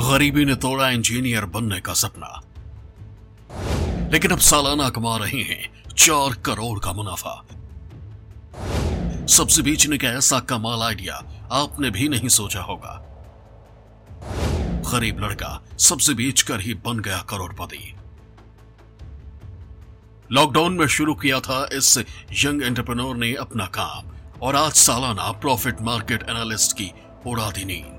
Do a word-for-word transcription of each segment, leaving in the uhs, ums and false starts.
गरीबी ने तोड़ा इंजीनियर बनने का सपना, लेकिन अब सालाना कमा रहे हैं चार करोड़ का मुनाफा। सब्जी बेचने का ऐसा कमाल आइडिया आपने भी नहीं सोचा होगा। गरीब लड़का सब्जी बेचकर ही बन गया करोड़पति। लॉकडाउन में शुरू किया था इस यंग एंटरप्रेन्योर ने अपना काम और आज सालाना प्रॉफिट मार्केट एनालिस्ट की उड़ा दी नींद।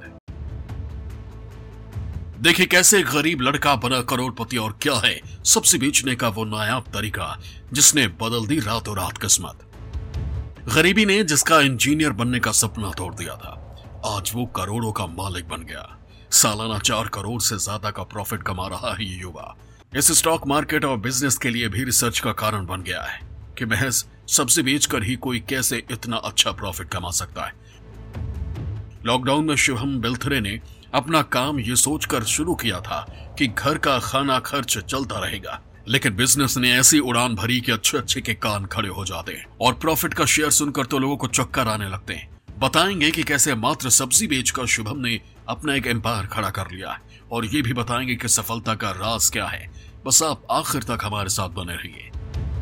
देखिए कैसे एक गरीब लड़का बना करोड़पति और क्या है सब्जी बेचने का वो नायाब तरीका जिसने बदल दी रातों रात किस्मत। गरीबी ने जिसका इंजीनियर बनने का सपना तोड़ दिया था, आज वो करोड़ों का मालिक बन गया। सालाना चार करोड़ से ज्यादा का प्रॉफिट कमा रहा है ये युवा। इस स्टॉक मार्केट और बिजनेस के लिए भी रिसर्च का कारण बन गया है कि महज सब्जी बेचकर ही कोई कैसे इतना अच्छा प्रॉफिट कमा सकता है। लॉकडाउन में शुभम बिल्थरे ने अपना काम ये सोचकर शुरू किया था कि घर का खाना खर्च चलता रहेगा, लेकिन बिजनेस ने ऐसी उड़ान भरी कि अच्छे अच्छे के कान खड़े हो जाते हैं और प्रॉफिट का शेयर सुनकर तो लोगों को चक्कर आने लगते हैं। बताएंगे कि कैसे मात्र सब्जी बेचकर शुभम ने अपना एक एम्पायर खड़ा कर लिया है और ये भी बताएंगे कि सफलता का राज क्या है। बस आप आखिर तक हमारे साथ बने रहिए।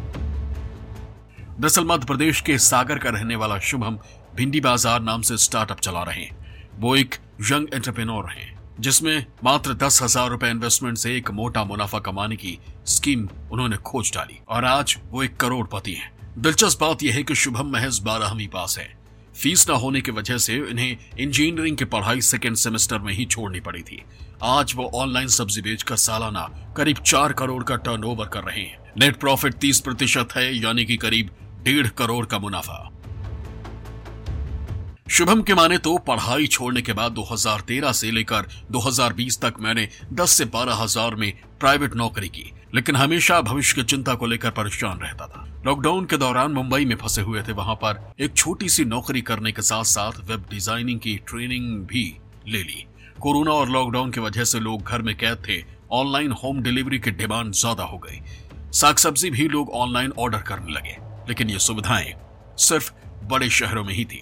दरअसल मध्य प्रदेश के सागर का रहने वाला शुभम भिंडी बाजार नाम से स्टार्टअप चला रहे हैं। वो एक यंग एंटरप्रेन्योर हैं जिसमें मात्र दस हजार रुपए इन्वेस्टमेंट से एक मोटा मुनाफा कमाने की स्कीम उन्होंने खोज डाली और आज वो एक करोड़पति हैं। दिलचस्प बात यह है कि शुभम महज बारहवीं पास है। फीस न होने की वजह से इन्हें इंजीनियरिंग की पढ़ाई सेकेंड सेमेस्टर में ही छोड़नी पड़ी थी। आज वो ऑनलाइन सब्जी बेचकर सालाना करीब चार करोड़ का टर्नओवर कर रहे हैं। नेट प्रॉफिट तीस प्रतिशत है, यानी कि करीब डेढ़ करोड़ का मुनाफा। शुभम के माने तो पढ़ाई छोड़ने के बाद दो हज़ार तेरह से लेकर दो हज़ार बीस तक मैंने दस से बारह हजार में प्राइवेट नौकरी की, लेकिन हमेशा भविष्य की चिंता को लेकर परेशान रहता था। लॉकडाउन के दौरान मुंबई में फंसे हुए थे। वहां पर एक छोटी सी नौकरी करने के साथ साथ वेब डिजाइनिंग की ट्रेनिंग भी ले ली। कोरोना और लॉकडाउन की वजह से लोग घर में कैद थे। ऑनलाइन होम डिलीवरी की डिमांड ज्यादा हो गई। साग सब्जी भी लोग ऑनलाइन ऑर्डर करने लगे, लेकिन ये सुविधाएं सिर्फ बड़े शहरों में ही थी।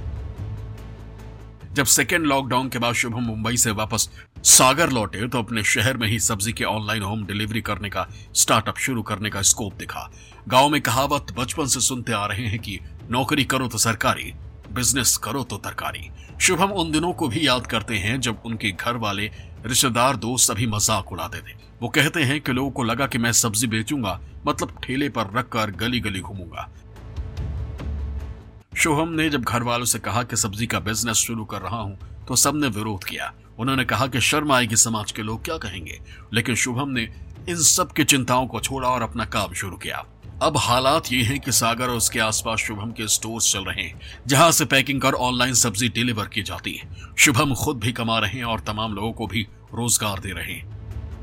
जब सेकेंड लॉकडाउन के बाद शुभम मुंबई से वापस सागर लौटे तो अपने शहर में ही सब्जी के ऑनलाइन होम डिलीवरी करने का स्टार्टअप शुरू करने का स्कोप दिखा। गांव में कहावत बचपन से सुनते आ रहे हैं कि नौकरी करो तो सरकारी, बिजनेस करो तो तरकारी। शुभम उन दिनों को भी याद करते हैं जब उनके घर वाले, रिश्तेदार, दोस्त सभी मजाक उड़ाते थे। वो कहते हैं कि लोगों को लगा कि मैं सब्जी बेचूंगा मतलब ठेले पर रखकर गली गली घूमूंगा। शुभम ने जब घर वालों से कहा कि सब्जी का बिजनेस शुरू कर रहा हूं तो सबने विरोध किया। उन्होंने कहा कि शर्म आएगी, समाज के लोग क्या कहेंगे, लेकिन शुभम ने इन सब की चिंताओं को छोड़ा और अपना काम शुरू किया। अब हालात ये हैं कि सागर और उसके आसपास शुभम के स्टोर्स चल रहे हैं जहां से पैकिंग कर ऑनलाइन सब्जी डिलीवर की जाती है। शुभम खुद भी कमा रहे हैं और तमाम लोगों को भी रोजगार दे रहे हैं।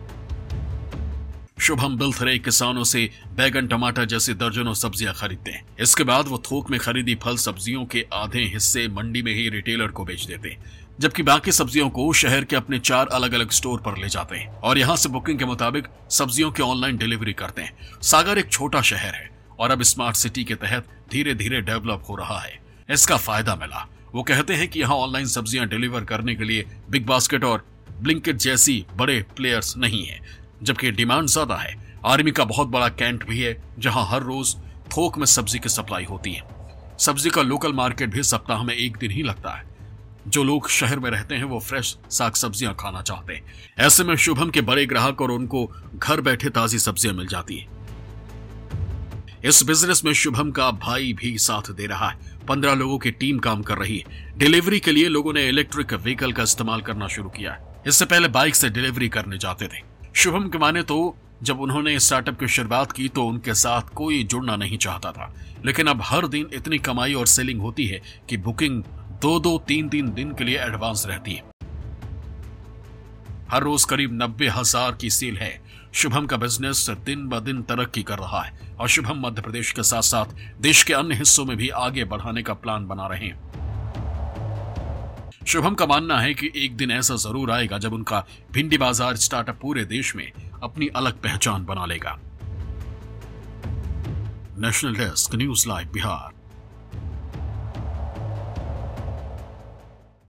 शुभम बिल्थरे किसानों से बैगन, टमाटर जैसी दर्जनों सब्जियां खरीदते हैं। इसके बाद वो थोक में खरीदी फल सब्जियों के आधे हिस्से मंडी में ही रिटेलर को बेच देते हैं, जबकि बाकी सब्जियों को शहर के अपने चार अलग अलग स्टोर पर ले जाते हैं और यहाँ से बुकिंग के मुताबिक सब्जियों की ऑनलाइन डिलीवरी करते हैं। सागर एक छोटा शहर है और अब स्मार्ट सिटी के तहत धीरे धीरे डेवलप हो रहा है। इसका फायदा मिला। वो कहते हैं कि यहाँ ऑनलाइन सब्जियां डिलीवर करने के लिए बिग बास्केट और ब्लिंकिट जैसी बड़े प्लेयर्स नहीं है, जबकि डिमांड ज्यादा है। आर्मी का बहुत बड़ा कैंट भी है जहां हर रोज थोक में सब्जी की सप्लाई होती है। सब्जी का लोकल मार्केट भी सप्ताह में एक दिन ही लगता है। जो लोग शहर में रहते हैं वो फ्रेश साग सब्जियां खाना चाहते हैं। ऐसे में शुभम के बड़े ग्राहक और उनको घर बैठे ताजी सब्जियां मिल जाती है। इस बिजनेस में शुभम का भाई भी साथ दे रहा है। पंद्रह लोगों की टीम काम कर रही है। डिलीवरी के लिए लोगों ने इलेक्ट्रिक व्हीकल का इस्तेमाल करना शुरू किया है। इससे पहले बाइक से डिलीवरी करने जाते थे। शुभम के माने तो जब उन्होंने स्टार्टअप की शुरुआत की तो उनके साथ कोई जुड़ना नहीं चाहता था, लेकिन अब हर दिन इतनी कमाई और सेलिंग होती है कि बुकिंग दो दो तीन तीन दिन के लिए एडवांस रहती है। हर रोज करीब नब्बे हजार की सेल है। शुभम का बिजनेस दिन ब दिन तरक्की कर रहा है और शुभम मध्य प्रदेश के साथ साथ देश के अन्य हिस्सों में भी आगे बढ़ाने का प्लान बना रहे हैं। शुभम का मानना है कि एक दिन ऐसा जरूर आएगा जब उनका भिंडी बाजार स्टार्टअप पूरे देश में अपनी अलग पहचान बना लेगा। National desk, news live Bihar.